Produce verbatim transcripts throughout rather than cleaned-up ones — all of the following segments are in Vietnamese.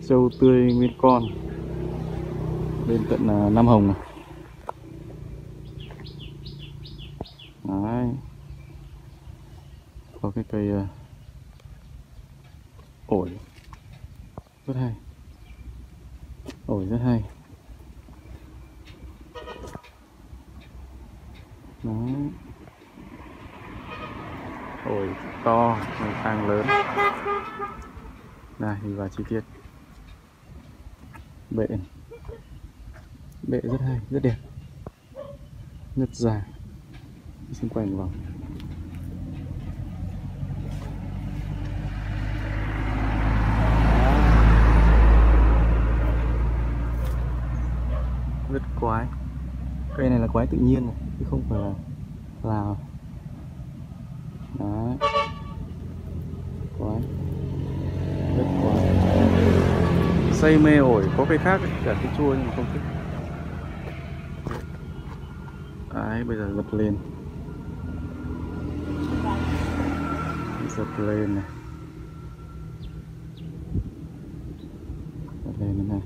Trâu tươi nguyên con bên tận uh, Nam Hồng này. Đấy. Có cái cây uh, ổi rất hay, ổi rất hay. Đấy. Ổi to, càng lớn. Này, nhìn vào chi tiết. Bệ này. Bệ rất hay, rất đẹp, rất dài. Xung quanh vòng. Rất quái. Cây này là quái tự nhiên này, chứ không phải là Lào. Đấy. Quái. Rất quái. Say mê ổi, có cây khác ấy, cả cái chua nhưng mà không thích. Đấy, bây giờ giật lên. Giật lên này. Giật lên thế này.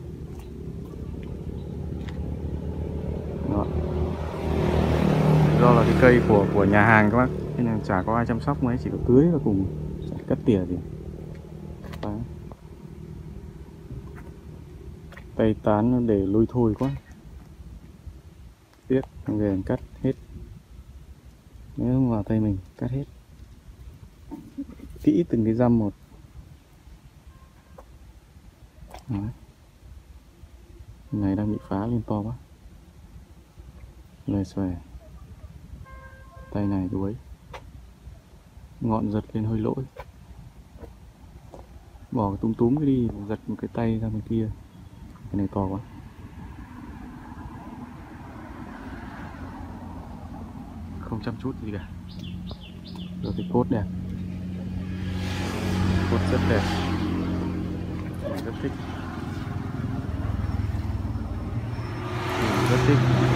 Đó. Do là cái cây của của nhà hàng các bác, nên là chả có ai chăm sóc mấy, chỉ có tưới và cùng chả cắt tỉa gì. Đấy. Tay tán nó để lôi thôi quá. Tiếc, về cắt hết. Nếu không vào tay mình cắt hết kỹ từng cái răm một. Đấy. Này đang bị phá lên to quá. Lời xòe. Tay này đuối. Ngọn giật lên hơi lỗi. Bỏ túm túm cái đi, giật một cái tay ra bên kia. Cái này to quá. Không chăm chút gì cả. Rồi cái cốt đẹp. Cốt rất đẹp. Mình rất thích. Mình rất thích.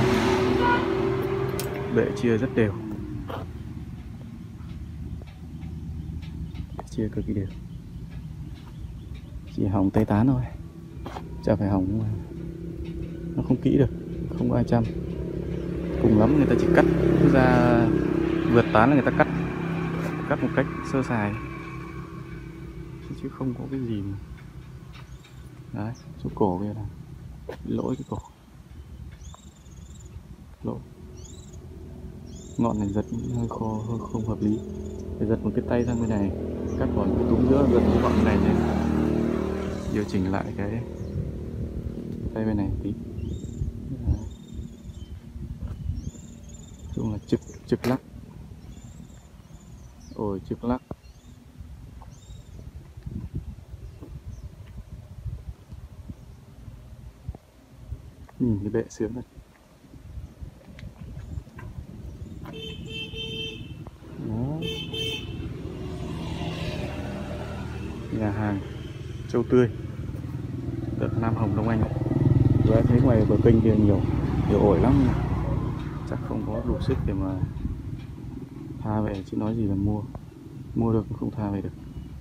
Bệ chia rất đều. Bệ chia cực kỳ đều. Chỉ hỏng tay tán thôi, chả phải hỏng mà. Nó không kỹ được, không có ai chăm. Cùng lắm người ta chỉ cắt ra, vượt tán là người ta cắt cắt một cách sơ sài chứ không có cái gì mà. Đấy, chỗ cổ kia là lỗi cái cổ, lỗi ngọn này giật hơi khó, hơi không hợp lý. Phải giật một cái tay sang bên này, cắt bỏ cái túm giữa, giật cái ngọn này lên, điều chỉnh lại cái tay bên này tí. Đấy. Chung là trực trực lắc, ổi trực lắc. Nhìn cái bệ sướng này. Đó. Nhà hàng Trâu Tươi tận Nam Hồng Đông Anh. Rồi em thấy ngoài bờ kênh kia nhiều nhiều ổi lắm, chắc không có đủ sức để mà tha về, chứ nói gì là mua mua được cũng không tha về được.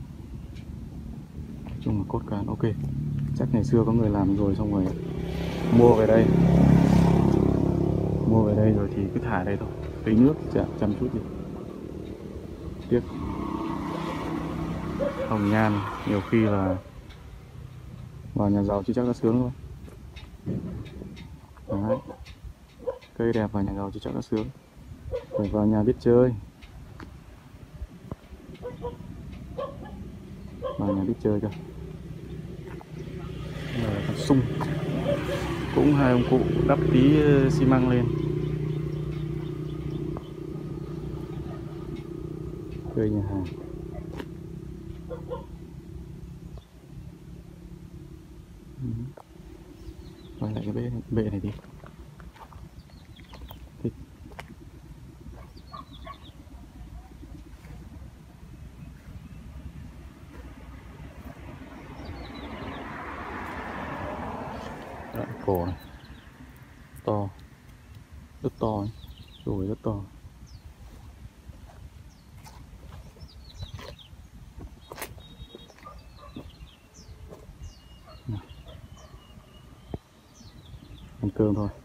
Nói chung là cốt cán ok, chắc ngày xưa có người làm rồi xong rồi mua về đây mua về đây rồi thì cứ thả đây thôi, tưới nước chả chăm chút gì. Tiếc. Hồng nhan nhiều khi là vào nhà giàu chứ chắc đã sướng thôi. Đấy. Cây đẹp vào nhà giàu chứ chắc đã sướng. Phải vào nhà biết chơi. Vào nhà biết chơi cơ. Đây là con sung. Cũng hai ông cụ đắp tí xi măng lên. Cây nhà hàng. Quay lại cái bệ này, bệ này đi. Thích. Đoạn cổ này to, rất to ấy. Rồi rất to. Nào. ăn cơm thôi.